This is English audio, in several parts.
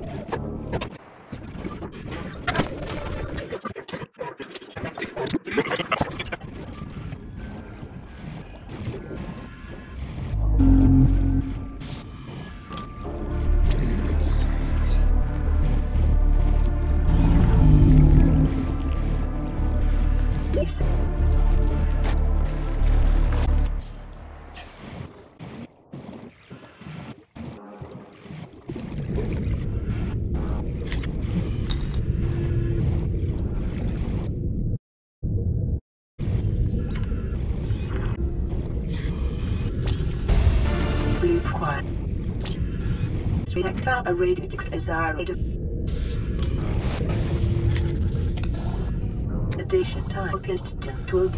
Blue quiet. Select a radio desired. Addition time piston tool.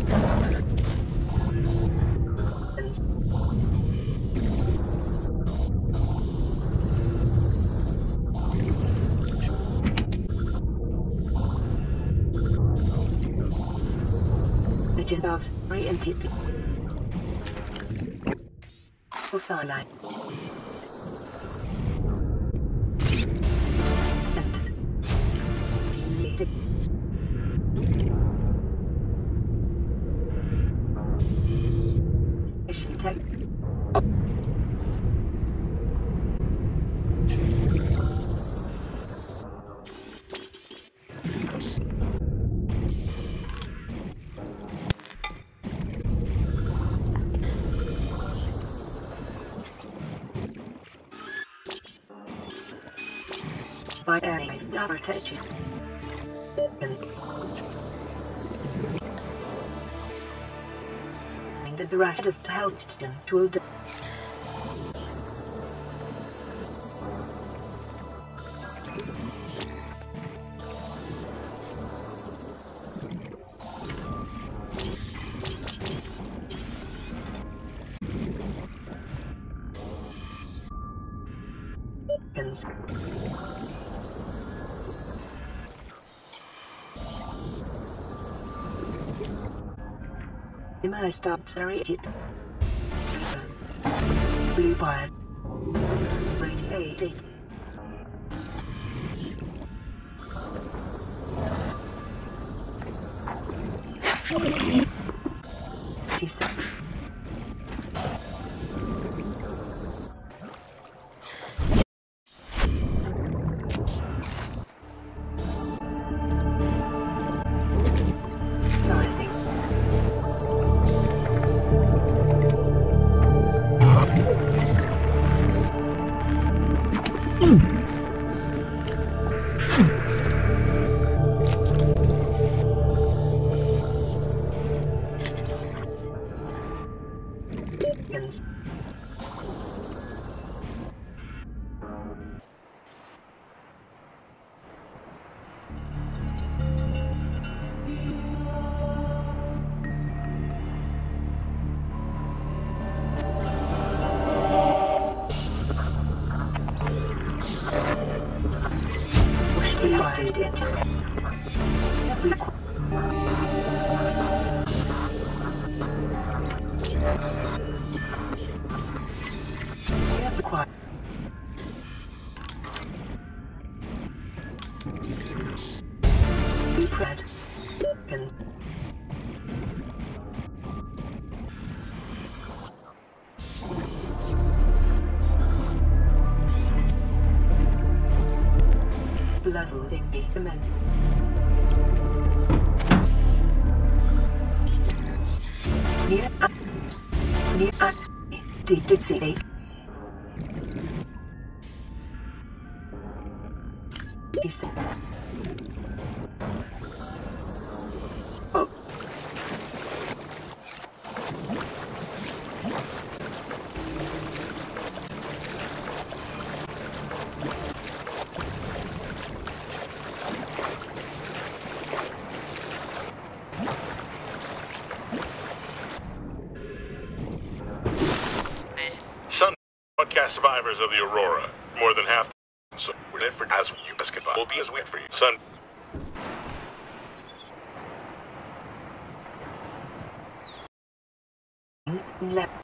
Legend of re-NTP. Osala. Mission tech. By airlife never touching. The direction of Helston to immersed observation. Blue wire. Radiated. Sizing. Divided into every bread and leveling me men. Near did see oh. Sun broadcast survivors of the Aurora. More than half. So we're in for as you best can buy. Will be as wait for you. Sun. Left.